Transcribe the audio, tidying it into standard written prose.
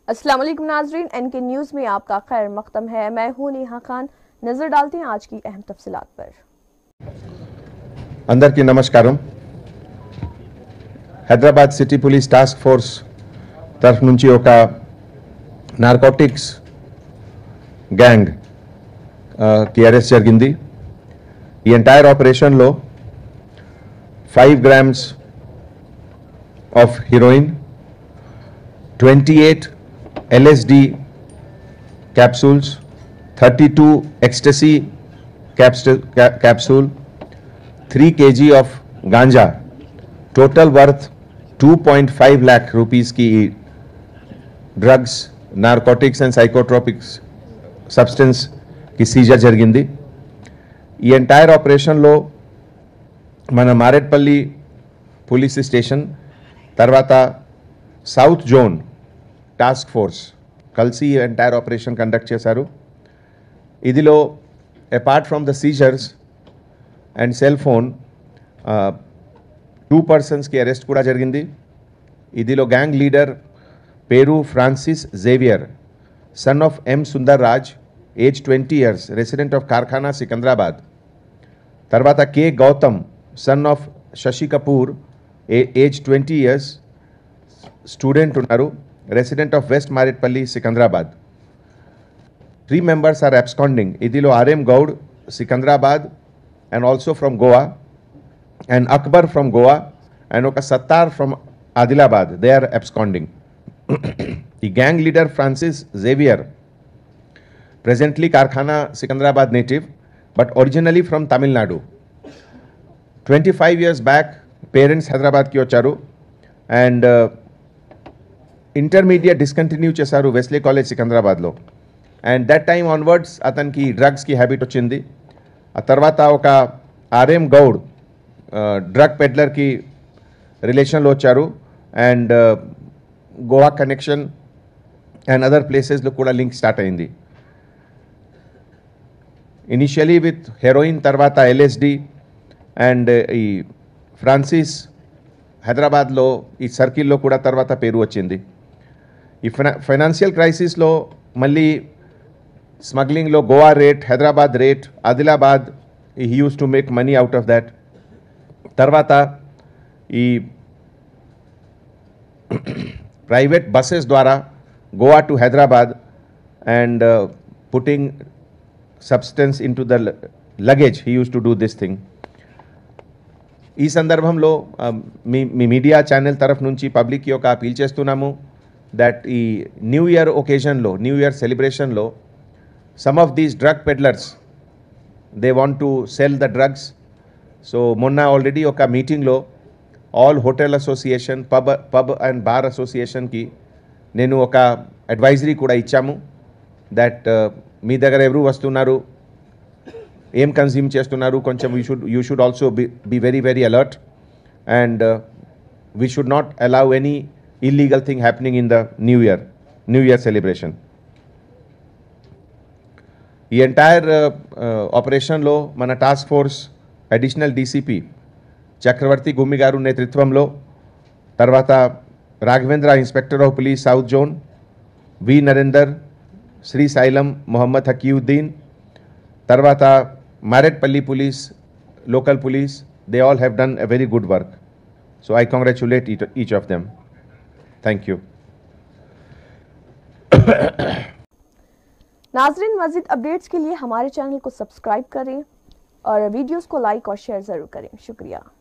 अस्सलाम वालेकुम नाजरीन, एनके न्यूज़ में आपका खैर मक़दम है। मैं हूं नेहा खान। नजर डालते हैं आज की अहम तफसीलात पर। अंदर की नमस्काరం। Hyderabad city police task force తరఫు నుంచి ఒక నార్కోటిక్స్ గ్యాంగ్ కి అరెస్ట్ జరిగింది। ఈ ఎంటైర్ ఆపరేషన్లో 5 grams of heroin, 28 LSD capsules, 32 ecstasy capsule, 3 kg of ganja, total worth 2.5 lakh rupees की drugs, narcotics and psychotropics substance की सीजर జరిగింది। ఈ ఎంటైర్ ఆపరేషన్లో మన మారెడ్పల్లి పోలీస్ స్టేషన్ తర్వాత సౌత్ జోన్ టాస్క్ ఫోర్స్ కలిసి ఎంటైర్ ఆపరేషన్ కండక్ట్ చేశారు। ఇదిలో apart from the seizures and cell phone 2 personsకి అరెస్ట్ కూడా జరిగింది। ఇదిలో గ్యాంగ్ లీడర్ పేరు Francis Xavier, son of M Sundar Raj, age 20 years, resident of Karkhana Secunderabad. తర్వాత K Gautam, son of Shashi Kapoor, age 20 years, student ఉన్నారు, resident of West Marredpally, Secunderabad. 3 members are absconding. Idilo RM Goud, Secunderabad, and also from Goa, and Akber from Goa, and oka Sathar from Adilabad. They are absconding. The gang leader Francis Zavier, presently Karkhana, Secunderabad native, but originally from Tamil Nadu. 25 years back, parents Hyderabad ki vacharu, and intermediate discontinue చేశారు Wesley college సికంద్రాబాద్లో। And that time onwards అతనికి డ్రగ్స్కి habit వచ్చింది। ఆ తర్వాత ఒక RM Goud drug పెడ్లర్కి రిలేషన్లో వచ్చారు, and Goa connection and other ప్లేసెస్లో కూడా లింక్ స్టార్ట్ అయింది। ఇనిషియలీ విత్ హెరోయిన్, తర్వాత LSD, అండ్ ఈ ఫ్రాన్సిస్ హైదరాబాద్లో ఈ సర్కిల్లో కూడా తర్వాత పేరు వచ్చింది। ఈ ఫైనాన్షియల్ క్రైసిస్లో మళ్ళీ స్మగ్లింగ్లో Goa rate, Hyderabad rate, Adilabad he use to make money out of that. తర్వాత ఈ ప్రైవేట్ బస్సెస్ ద్వారా Goa to Hyderabad and putting substance in to the luggage, he use to do this thing. ఈ సందర్భంలో మీ మీడియా ఛానల్ తరఫు నుంచి పబ్లిక్కి ఒక అపీల్ చేస్తున్నాము దట్ ఈ న్యూ ఇయర్ ఒకేజన్లో, న్యూ ఇయర్ సెలబ్రేషన్లో some of these drug peddlers they want to sell the drugs. So మొన్న ఆల్రెడీ ఒక మీటింగ్లో all hotel association, pub and bar అసోసియేషన్కి నేను ఒక అడ్వైజరీ కూడా ఇచ్చాము దట్ మీ దగ్గర ఎవరు వస్తున్నారు, ఏం కన్జ్యూమ్ చేస్తున్నారు, కొంచెం you should also be very alert, and we should not allow any illegal thing happening in the new year celebration. ఈ ఎంటైర్ ఆపరేషన్లో మన task force additional DCP Chakravarthi Gummi garu నేతృత్వంలో, తర్వాత Raghavendra inspector of police south zone, V Narender, Srisailam Mohammed Hakiyuddin, తర్వాత Marredpally police, local police, they all have done a very good work. So I congratulate each of them. Thank you. नाजरीन, मज़ीद updates के लिए हमारे channel को subscribe करें और वीडियोस को लाइक और शेयर ज़रूर करें। शुक्रिया।